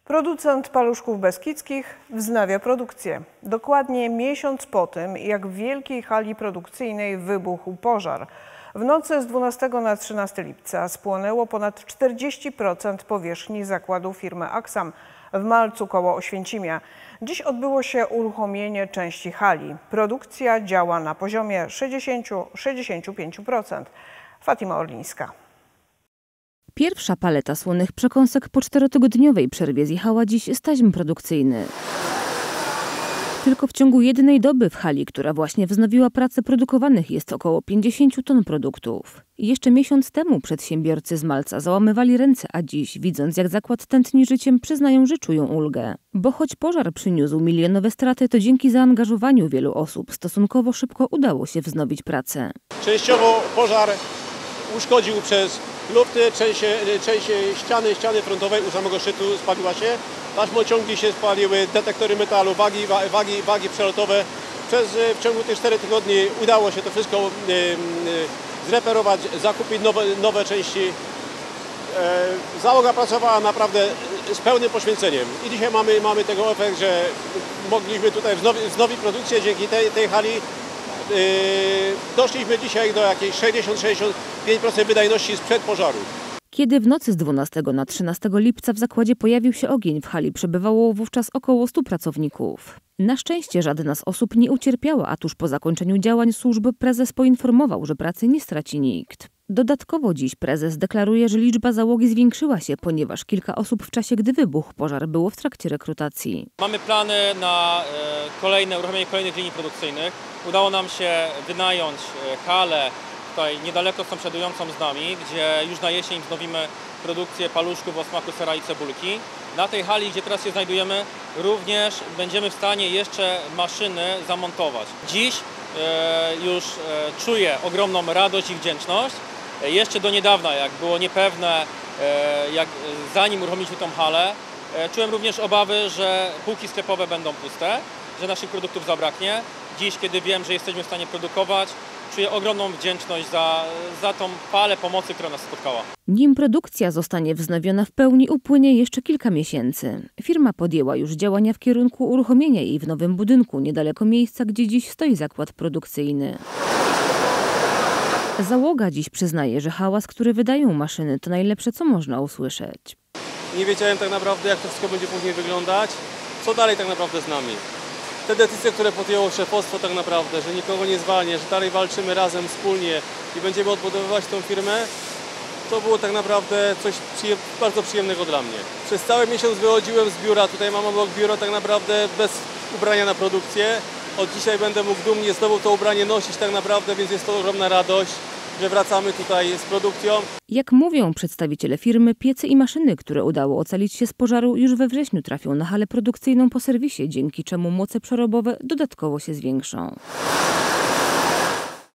Producent paluszków beskidzkich wznawia produkcję. Dokładnie miesiąc po tym, jak w wielkiej hali produkcyjnej wybuchł pożar. W nocy z 12 na 13 lipca spłonęło ponad 40% powierzchni zakładu firmy Aksam w Malcu koło Oświęcimia. Dziś odbyło się uruchomienie części hali. Produkcja działa na poziomie 60–65%. Fatima Orlińska. Pierwsza paleta słonych przekąsek po 4-tygodniowej przerwie zjechała dziś z taśm produkcyjnych. Tylko w ciągu jednej doby w hali, która właśnie wznowiła pracę, produkowanych jest około 50 ton produktów. Jeszcze miesiąc temu przedsiębiorcy z Malca załamywali ręce, a dziś, widząc jak zakład tętni życiem, przyznają, że czują ulgę. Bo choć pożar przyniósł milionowe straty, to dzięki zaangażowaniu wielu osób stosunkowo szybko udało się wznowić pracę. Częściowo pożar uszkodził przez lufty, część ściany frontowej u samego szczytu spaliła się, taśmociągi się spaliły, detektory metalu, wagi przelotowe. W ciągu tych 4 tygodni udało się to wszystko zreperować, zakupić nowe części. Załoga pracowała naprawdę z pełnym poświęceniem i dzisiaj mamy tego efekt, że mogliśmy tutaj wznowić produkcję dzięki tej hali. Doszliśmy dzisiaj do jakiejś 60–65% wydajności sprzed pożaru. Kiedy w nocy z 12 na 13 lipca w zakładzie pojawił się ogień, w hali przebywało wówczas około 100 pracowników. Na szczęście żadna z osób nie ucierpiała, a tuż po zakończeniu działań służby prezes poinformował, że pracy nie straci nikt. Dodatkowo dziś prezes deklaruje, że liczba załogi zwiększyła się, ponieważ kilka osób w czasie, gdy wybuchł pożar, było w trakcie rekrutacji. Mamy plany na uruchomienie kolejnych linii produkcyjnych. Udało nam się wynająć halę tutaj niedaleko sąsiadującą z nami, gdzie już na jesień wznowimy produkcję paluszków o smaku sera i cebulki. Na tej hali, gdzie teraz się znajdujemy, również będziemy w stanie jeszcze maszyny zamontować. Dziś już czuję ogromną radość i wdzięczność. Jeszcze do niedawna, jak było niepewne, zanim uruchomiliśmy tą halę, czułem również obawy, że półki sklepowe będą puste, że naszych produktów zabraknie. Dziś, kiedy wiem, że jesteśmy w stanie produkować, czuję ogromną wdzięczność za tą falę pomocy, która nas spotkała. Nim produkcja zostanie wznowiona w pełni, upłynie jeszcze kilka miesięcy. Firma podjęła już działania w kierunku uruchomienia jej w nowym budynku, niedaleko miejsca, gdzie dziś stoi zakład produkcyjny. Załoga dziś przyznaje, że hałas, który wydają maszyny, to najlepsze, co można usłyszeć. Nie wiedziałem tak naprawdę, jak to wszystko będzie później wyglądać, co dalej tak naprawdę z nami. Te decyzje, które podjęło szefostwo tak naprawdę, że nikogo nie zwalnia, że dalej walczymy razem, wspólnie i będziemy odbudowywać tą firmę, to było tak naprawdę coś bardzo przyjemnego dla mnie. Przez cały miesiąc wychodziłem z biura, tutaj mam obok biuro tak naprawdę bez ubrania na produkcję. Od dzisiaj będę mógł dumnie znowu to ubranie nosić tak naprawdę, więc jest to ogromna radość, że wracamy tutaj z produkcją. Jak mówią przedstawiciele firmy, piece i maszyny, które udało ocalić się z pożaru, już we wrześniu trafią na halę produkcyjną po serwisie, dzięki czemu moce przerobowe dodatkowo się zwiększą.